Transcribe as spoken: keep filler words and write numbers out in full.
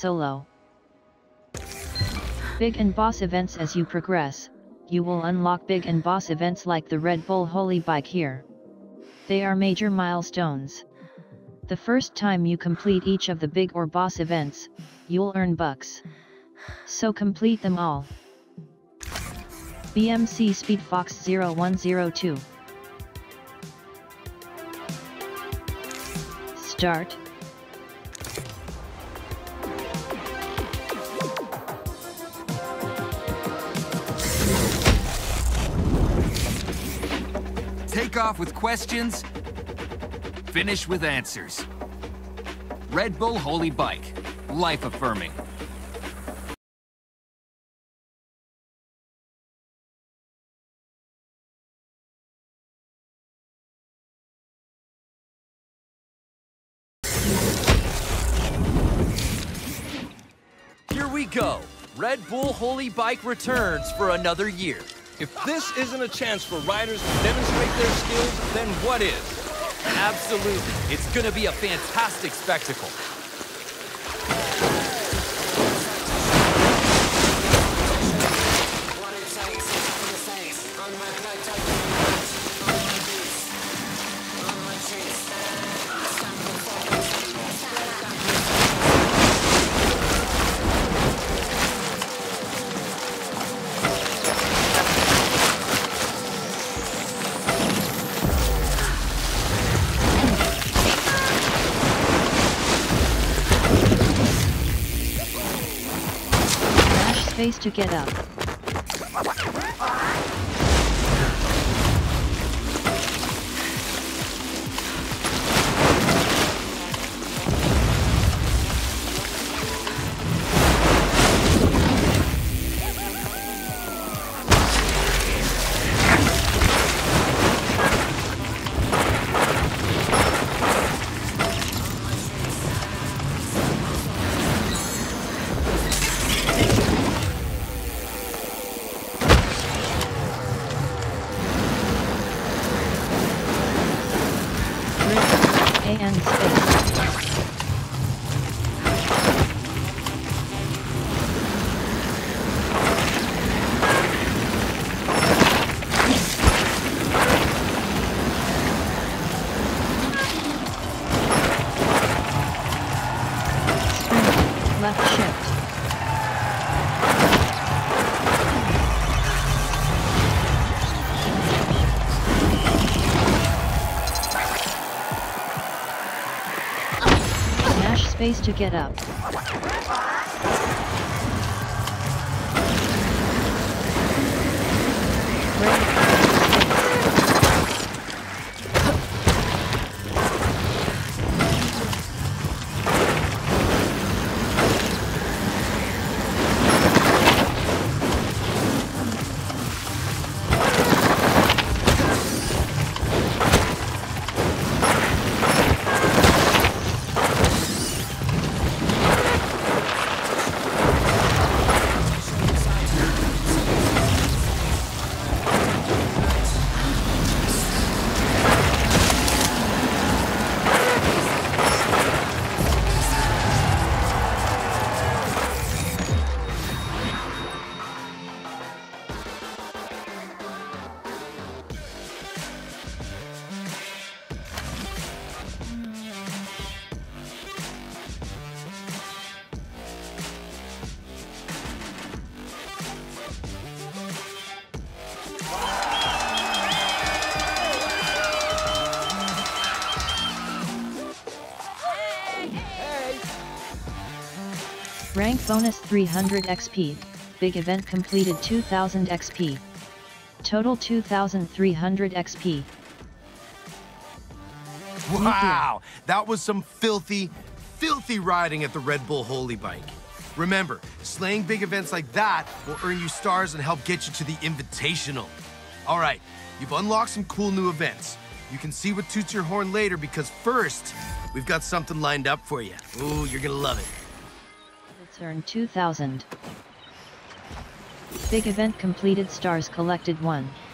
solo. Big and boss events. As you progress, you will unlock big and boss events like the Red Bull Holy Bike here. They are major milestones. The first time you complete each of the big or boss events, you'll earn bucks. So complete them all. B M C Speed Fox zero one zero two. Start. Take off with questions, finish with answers. Red Bull Holy Bike, life-affirming. Here we go. Red Bull Holy Bike returns for another year. If this isn't a chance for riders to demonstrate their skills, then what is? Absolutely. It's gonna be a fantastic spectacle. Space to get up. And space. Sprint, left shift. Space to get up. Break. Rank bonus three hundred X P, big event completed two thousand X P. Total two thousand three hundred X P. Wow, that was some filthy, filthy riding at the Red Bull Holy Bike. Remember, slaying big events like that will earn you stars and help get you to the Invitational. All right, you've unlocked some cool new events. You can see what toots your horn later because first, we've got something lined up for you. Ooh, you're gonna love it. It's earned two thousand. Big event completed, stars collected one.